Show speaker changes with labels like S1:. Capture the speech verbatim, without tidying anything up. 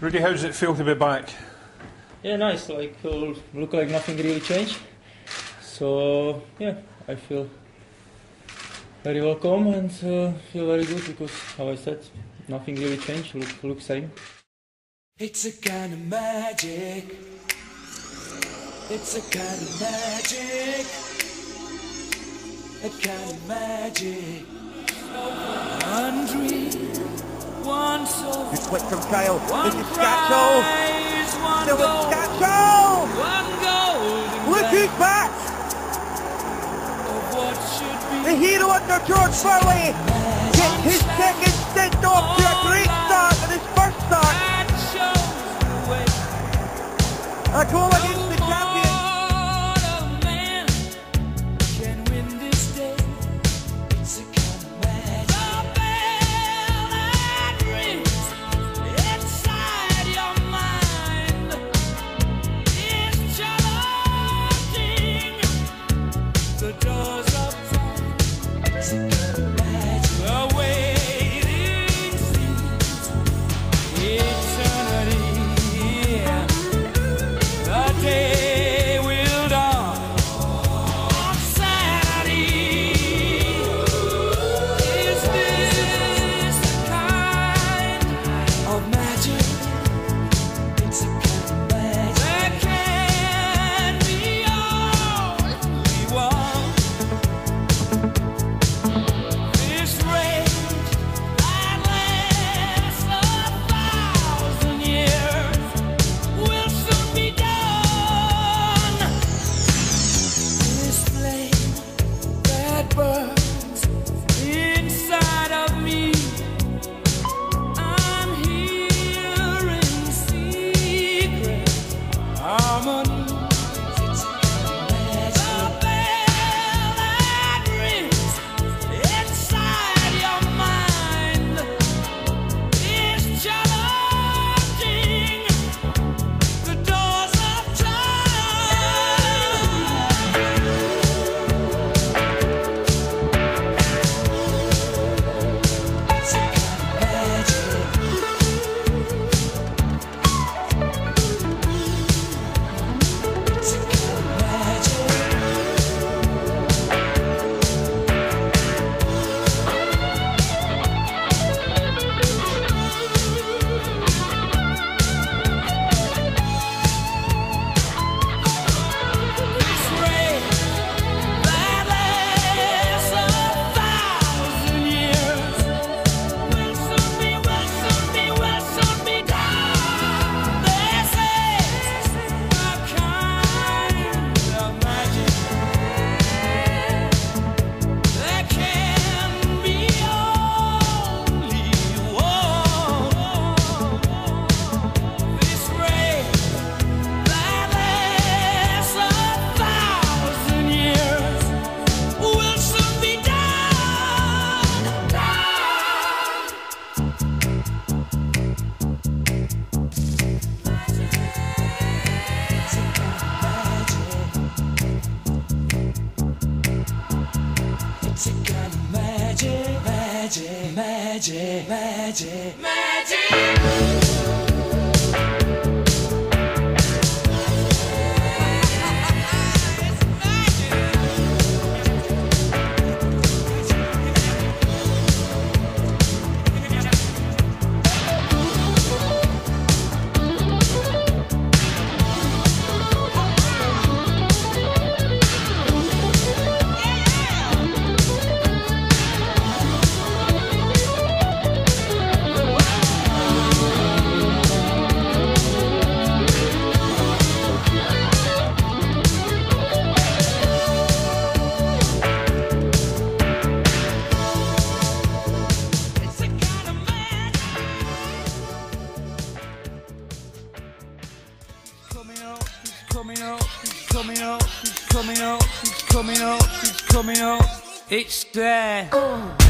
S1: Rudy, how does it feel to be back?
S2: Yeah, nice. Like, uh, look like nothing really changed. So yeah, I feel very welcome and uh, feel very good because, how I said, nothing really changed. Look, look same.
S3: It's a kind of magic. It's a kind of magic. A kind of magic. One dream, one soul.
S4: Good flick from Kyle.
S3: One
S4: This is Scatchell.
S3: prize, one
S4: Still with
S3: goal,
S4: Scatchell.
S3: one golden
S4: Look who's
S3: glance
S4: back.
S3: of what should be.
S4: The hero under George Burley gets his second stint off to a great start in his first start.
S3: That shows the way.
S4: A goal against the champion.
S3: What a man can win this day. It's a kind of magic. The bell that rings inside your mind is challenging the doors of time. It's a kind of magic. The waiting seems eternity. The day will dawn on Saturday. Is this the kind of magic? It's a kind of magic. There can be only one. This rage that lasts a thousand years will soon be done. This flame that burns inside of me, I'm hearing secret harmonies. It's a kind of magic. The bell that rings inside your mind is challenging the doors of time. It's a kind of magic. It's a kind of magic. This rain that lasts a thousand years will soon be, will soon be, will soon be done. This is a kind of magic. There can be only one. This rain that lasts a thousand years will soon be done. It's a kind of magic. It's a kind of magic, magic, magic, magic, magic. It's a kind of magic. Coming up, he's coming up, he's coming up, he's coming up, he's coming up, he's coming up. It's there.